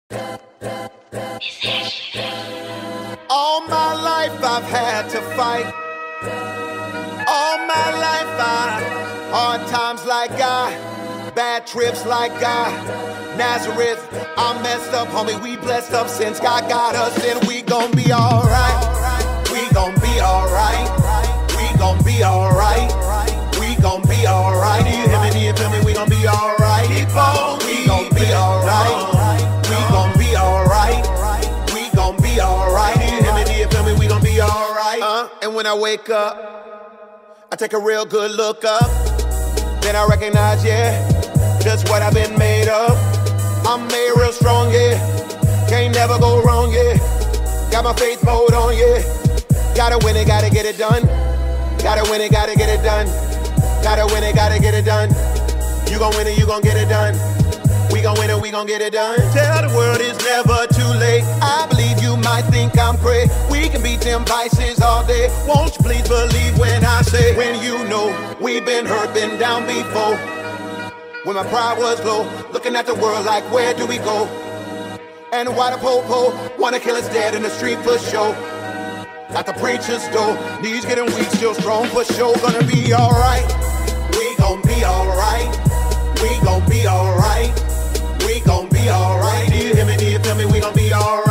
All my life I've had to fight. All my life hard times like bad trips like Nazareth. I'm messed up, homie, we blessed up since God got us, and we gon' be alright. We gon' be alright. We gon' be alright. We gon' be alright. You hear me, you feel me? We gon' be alright. We gon' be alright. We gon' be alright. We gon' be alright. You hear me, you feel me? We gon' be alright. And when I wake up, I take a real good look up. Then I recognize, yeah, just what I've been made of. I'm made real strong, yeah. Can't never go wrong, yeah. Got my faith mode on, yeah. Gotta win it, gotta get it done. Gotta win it, gotta get it done. Gotta win it, gotta get it done. You gon' win it, you gon' get it done. We gon' win it, we gon' get it done. Tell the world it's never too late. I believe you might think I'm crazy. We can beat them vices all day. Won't you please believe when I say, when you know we've been hurt, been down before. When my pride was low, looking at the world like, where do we go? And why the po-po wanna kill us dead in the street for show? At the preacher's door, knees getting weak, still strong for sure. Gonna be alright. We gon' be alright. We gon' be alright. We gon' be alright. Do you hear me? Do you feel me? We gon' be alright.